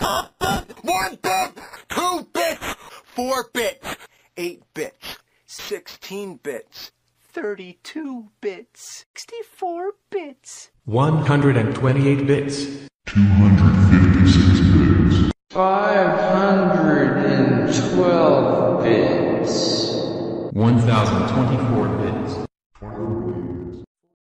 1 bit, 2 bits, 4 bits, 8 bits, 16 bits, 32 bits, 64 bits, 128 bits, 256 bits, 512 bits, 1024 bits,